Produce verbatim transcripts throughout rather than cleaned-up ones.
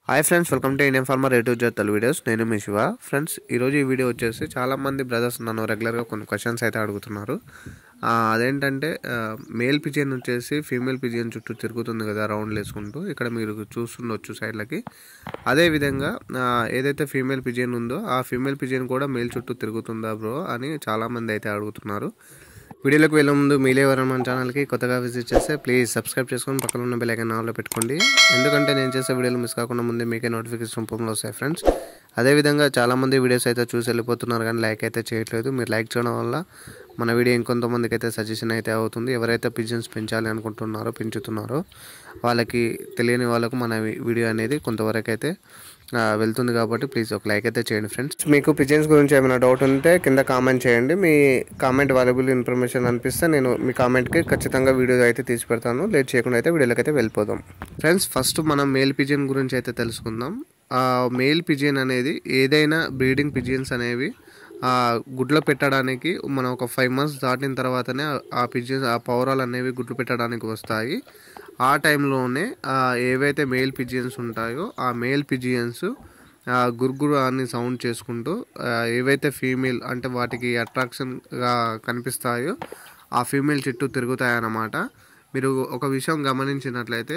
Hi friends, welcome to Indian farmer రేటు జతల videos. నేను మీ శివ. ఫ్రెండ్స్, ఈరోజు ఈ వీడియో వచ్చేసి చాలామంది బ్రదర్స్ నన్ను రెగ్యులర్గా కొన్ని క్వశ్చన్స్ అయితే అడుగుతున్నారు. అదేంటంటే మేల్ పిజియన్ వచ్చేసి ఫీమేల్ పిజియన్ చుట్టూ తిరుగుతుంది కదా రౌండ్లు వేసుకుంటూ. ఇక్కడ మీరు చూస్తుండొచ్చు సైడ్లకి. అదేవిధంగా ఏదైతే ఫీమేల్ పిజియన్ ఉందో ఆ ఫీమేల్ పిజియన్ కూడా మేల్ చుట్టూ తిరుగుతుందా బ్రో అని చాలామంది అయితే అడుగుతున్నారు. వీడియోలోకి వెళ్ళే ముందు మీలో ఎవరైనా మన ఛానల్కి కొత్తగా విజిట్ చేస్తే ప్లీజ్ సబ్స్క్రైబ్ చేసుకొని పక్కన ఉన్న బెల్ ఐకాన్ ఆన్లో పెట్టుకోండి. ఎందుకంటే నేను చేసే వీడియోలు మిస్ కాకుండా ముందే మీకే నోటిఫికేషన్ రూపంలో వస్తాయి ఫ్రెండ్స్. అదేవిధంగా చాలామంది వీడియోస్ అయితే చూసి వెళ్ళిపోతున్నారు కానీ లైక్ అయితే చేయట్లేదు. మీరు లైక్ చేయడం వల్ల మన వీడియో ఇంకొంతమందికి అయితే సజెషన్ అయితే అవుతుంది. ఎవరైతే పిజన్స్ పెంచాలి అనుకుంటున్నారో పెంచుతున్నారో వాళ్ళకి తెలియని వాళ్ళకు మన వీడియో అనేది కొంతవరకు అయితే వెళ్తుంది. కాబట్టి ప్లీజ్ ఒక లైక్ అయితే చేయండి ఫ్రెండ్స్. మీకు పిజన్స్ గురించి ఏమైనా డౌట్ ఉంటే కింద కామెంట్ చేయండి. మీ కామెంట్ వాల్యుబుల్ ఇన్ఫర్మేషన్ అనిపిస్తే నేను మీ కామెంట్కి ఖచ్చితంగా వీడియో అయితే తీసి పెడతాను. లేట్ చేయకుండా అయితే వీడియోలోకి అయితే వెళ్ళిపోదాం ఫ్రెండ్స్. ఫస్ట్ మనం మేల్ పిజియన్ గురించి అయితే తెలుసుకుందాం. మేల్ పిజియన్ అనేది ఏదైనా బ్రీడింగ్ పిజియన్స్ అనేవి గుడ్లు పెట్టడానికి మనం ఒక ఫైవ్ మంత్స్ దాటిన తర్వాతనే ఆ పిజియన్స్ ఆ పౌరాలు అనేవి గుడ్లు పెట్టడానికి వస్తాయి. ఆ టైంలోనే ఏవైతే మేల్ పిజియన్స్ ఉంటాయో ఆ మేల్ పిజియన్స్ గురుగురు అని సౌండ్ చేసుకుంటూ ఏవైతే ఫీమేల్ అంటే వాటికి అట్రాక్షన్గా కనిపిస్తాయో ఆ ఫీమేల్ చుట్టూ తిరుగుతాయన్నమాట. మీరు ఒక విషయం గమనించినట్లయితే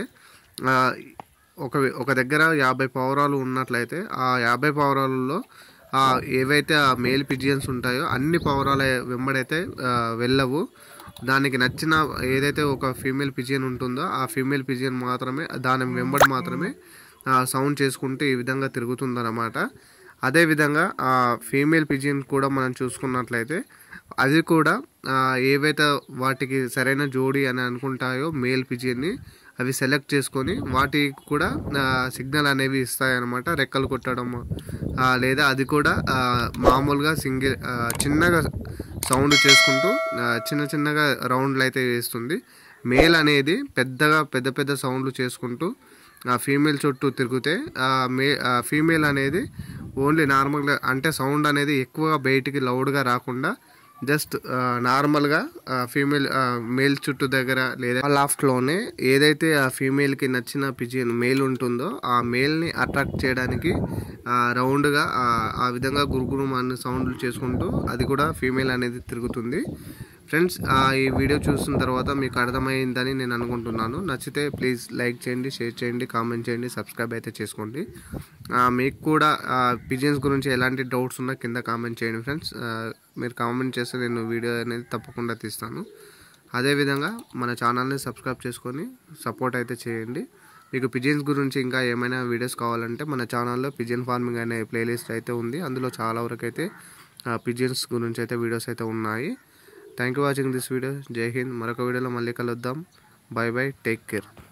ఒక ఒక దగ్గర యాభై పౌరాలు ఉన్నట్లయితే ఆ యాభై పౌరాలలో ఏవైతే ఆ మేల్ పిజియన్స్ ఉంటాయో అన్ని పౌరాల వెంబడైతే వెళ్ళవు. దానికి నచ్చిన ఏదైతే ఒక ఫీమేల్ పిజియన్ ఉంటుందో ఆ ఫీమేల్ పిజియన్ మాత్రమే దాని వెంబడి మాత్రమే సౌండ్ చేసుకుంటూ ఈ విధంగా తిరుగుతుందన్నమాట. అదేవిధంగా ఆ ఫీమేల్ పిజియన్ కూడా మనం చూసుకున్నట్లయితే అది కూడా ఏవైతే వాటికి సరైన జోడీ అని అనుకుంటాయో మేల్ పిజియన్ని అవి సెలెక్ట్ చేసుకొని వాటికి కూడా సిగ్నల్ అనేవి ఇస్తాయన్నమాట. రెక్కలు కొట్టడం లేదా అది కూడా మామూలుగా సింగిల్ చిన్నగా సౌండ్ చేసుకుంటూ చిన్న చిన్నగా రౌండ్లు అయితే వేస్తుంది. మేల్ అనేది పెద్దగా పెద్ద పెద్ద సౌండ్లు చేసుకుంటూ ఆ ఫీమేల్ చుట్టూ తిరిగితే మే ఫీమేల్ అనేది ఓన్లీ నార్మల్గా అంటే సౌండ్ అనేది ఎక్కువగా బయటికి లౌడ్గా రాకుండా జస్ట్ నార్మల్గా ఫీమేల్ మేల్ చుట్టూ దగ్గర లేదా లాఫ్ట్లోనే ఏదైతే ఆ ఫీమేల్కి నచ్చిన పిజియన్ మేల్ ఉంటుందో ఆ మేల్ని అట్రాక్ట్ చేయడానికి రౌండ్గా ఆ విధంగా గురుగురు అన్ని సౌండ్లు చేసుకుంటూ అది కూడా ఫీమేల్ అనేది తిరుగుతుంది. ఫ్రెండ్స్, ఈ వీడియో చూసిన తర్వాత మీకు అర్థమైందని నేను అనుకుంటున్నాను. నచ్చితే ప్లీజ్ లైక్ చేయండి, షేర్ చేయండి, కామెంట్ చేయండి, సబ్స్క్రైబ్ అయితే చేసుకోండి. మీకు కూడా పిజియన్స్ గురించి ఎలాంటి డౌట్స్ ఉన్నా కింద కామెంట్ చేయండి ఫ్రెండ్స్. మీరు కామెంట్ చేస్తే నేను వీడియో అనేది తప్పకుండా తీస్తాను. అదేవిధంగా మన ఛానల్ని సబ్స్క్రైబ్ చేసుకొని సపోర్ట్ అయితే చేయండి. మీకు పిజియన్స్ గురించి ఇంకా ఏమైనా వీడియోస్ కావాలంటే మన ఛానల్లో పిజియన్ ఫార్మింగ్ అనే ప్లేలిస్ట్ అయితే ఉంది. అందులో చాలా వరకు అయితే పిజియన్స్ గురించి అయితే వీడియోస్ అయితే ఉన్నాయి. Thank you watching this video. Jai Hind. మరొక వీడియోలో మళ్ళీ కలుద్దాం. Bye bye. Take care.